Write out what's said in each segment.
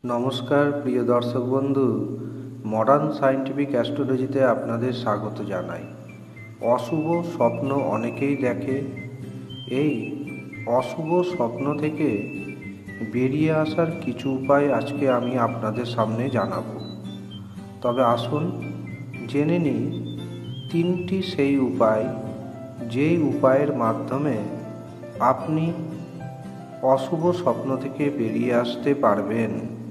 নমস্কার প্রিয় দর্শক বন্ধু, মডার্ন সায়েন্টিফিক অ্যাস্ট্রোলজিতে আপনাদের স্বাগত জানাই। অশুভ স্বপ্ন অনেকেই দেখে। এই অশুভ স্বপ্ন থেকে বেরিয়ে আসার কিছু উপায় আজকে আমি আপনাদের সামনে জানাবো। তবে আসুন জেনে নিই তিনটি সেই উপায়, যেই উপায়ের মাধ্যমে আপনি অশুভ স্বপ্ন থেকে বেরিয়ে আসতে পারবেন।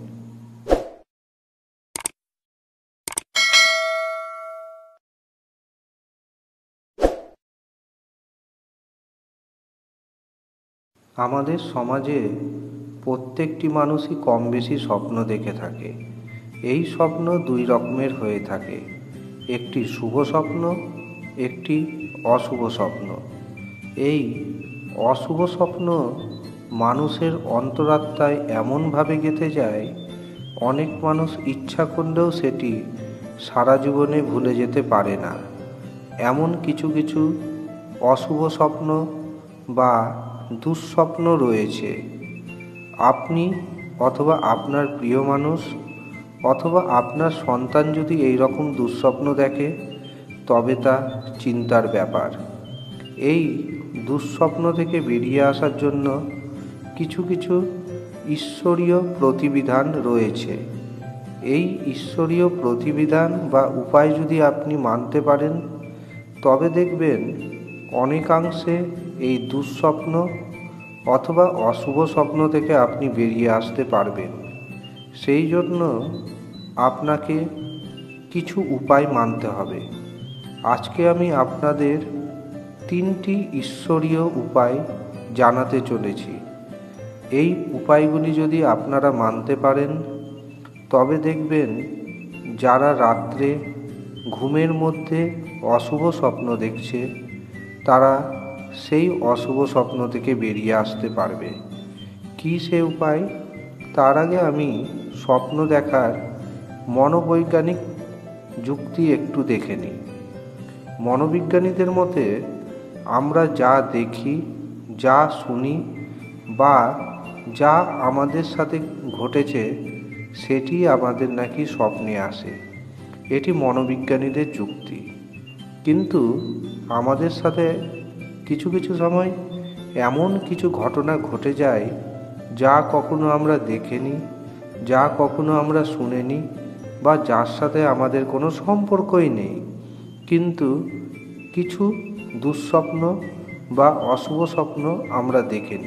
আমাদের সমাজে প্রত্যেকটি মানুষই কম বেশি স্বপ্ন দেখে থাকে। এই স্বপ্ন দুই রকমের হয়ে থাকে, একটি শুভ স্বপ্ন, একটি অশুভ স্বপ্ন। এই অশুভ স্বপ্ন মানুষের অন্তরাত্মায় এমনভাবে গেঁথে যায়, অনেক মানুষ ইচ্ছা করলেও সেটি সারা জীবনে ভুলে যেতে পারে না। এমন কিছু কিছু অশুভ স্বপ্ন বা দুঃস্বপ্ন রয়েছে। আপনি অথবা আপনার প্রিয় মানুষ অথবা আপনার সন্তান যদি এই রকম দুঃস্বপ্ন দেখে, তবে তা চিন্তার ব্যাপার। এই দুঃস্বপ্ন থেকে বেরিয়ে আসার জন্য কিছু কিছু ঈশ্বরীয় প্রতিবিধান রয়েছে। এই ঈশ্বরীয় প্রতিবিধান বা উপায় যদি আপনি মানতে পারেন, তবে দেখবেন অনেকাংশে এই দুঃস্বপ্ন অথবা অশুভ স্বপ্ন থেকে আপনি বেরিয়ে আসতে পারবেন। সেই জন্য আপনাকে কিছু উপায় মানতে হবে। আজকে আমি আপনাদের তিনটি ঈশ্বরীয় উপায় জানাতে চলেছি। এই উপায়গুলি যদি আপনারা মানতে পারেন, তবে দেখবেন যারা রাত্রে ঘুমের মধ্যে অশুভ স্বপ্ন দেখছে, তারা সেই অশুভ স্বপ্ন থেকে বেরিয়ে আসতে পারবে। কী সে উপায়? তার আগে আমি স্বপ্ন দেখার মনোবৈজ্ঞানিক যুক্তি একটু দেখে নিই। মনোবিজ্ঞানীদের মতে আমরা যা দেখি, যা শুনি বা যা আমাদের সাথে ঘটেছে, সেটি আমাদের নাকি স্বপ্নে আসে। এটি মনোবিজ্ঞানীদের যুক্তি। কিন্তু আমাদের সাথে কিছু কিছু সময় এমন কিছু ঘটনা ঘটে যায়, যা কখনো আমরা দেখিনি, যা কখনো আমরা শুনিনি, বা যার সাথে আমাদের কোনো সম্পর্কই নেই, কিন্তু কিছু দুঃস্বপ্ন বা অশুভ স্বপ্ন আমরা দেখিনি।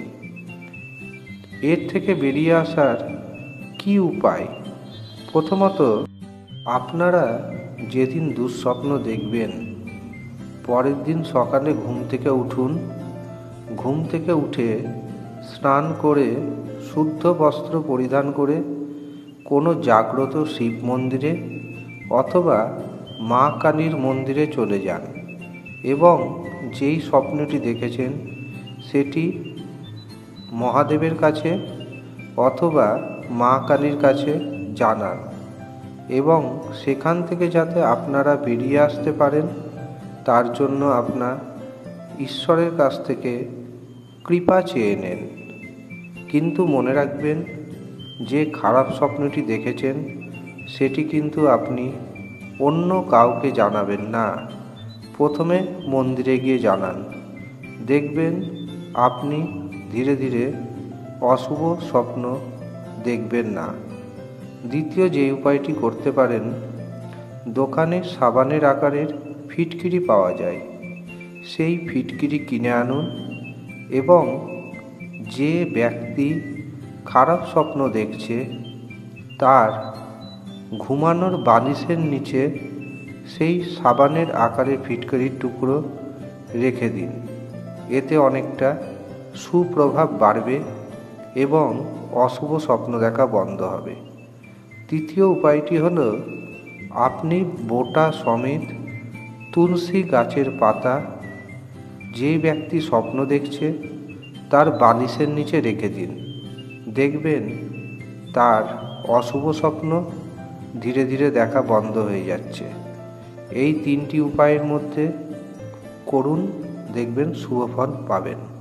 এর থেকে বেরিয়ে আসার কি উপায়? প্রথমত, আপনারা যেদিন দুঃস্বপ্ন দেখবেন, পরের দিন সকালে ঘুম থেকে উঠুন। ঘুম থেকে উঠে স্নান করে শুদ্ধ বস্ত্র পরিধান করে কোনো জাগ্রত শিব মন্দিরে অথবা মা কালীর মন্দিরে চলে যান এবং যেই স্বপ্নটি দেখেছেন সেটি মহাদেবের কাছে অথবা মা কালীর কাছে জানান, এবং সেখান থেকে যাতে আপনারা বেরিয়ে আসতে পারেন, তার জন্য আপনার ঈশ্বরের কাছ থেকে কৃপা চেয়ে নেন। কিন্তু মনে রাখবেন, যে খারাপ স্বপ্নটি দেখেছেন সেটি কিন্তু আপনি অন্য কাউকে জানাবেন না। প্রথমে মন্দিরে গিয়ে জানান। দেখবেন আপনি ধীরে ধীরে অশুভ স্বপ্ন দেখবেন না। দ্বিতীয় যে উপায়টি করতে পারেন, দোকানে সাবানের আকারের ফিটকিরি পাওয়া যায়, সেই ফিটকিরি কিনে আনুন এবং যে ব্যক্তি খারাপ স্বপ্ন দেখছে তার ঘুমানোর বালিশের নিচে সেই সাবানের আকারের ফিটকিরির টুকরো রেখে দিন। এতে অনেকটা সুপ্রভাব বাড়বে এবং অশুভ স্বপ্ন দেখা বন্ধ হবে। তৃতীয় উপায়টি হল, আপনি বোটা সমেত তুলসী গাছের পাতা যে ব্যক্তি স্বপ্ন দেখছে তার বালিশের নিচে রেখে দিন। দেখবেন তার অশুভ স্বপ্ন ধীরে ধীরে দেখা বন্ধ হয়ে যাচ্ছে। এই তিনটি উপায়ের মধ্যে করুন, দেখবেন শুভ ফল পাবেন।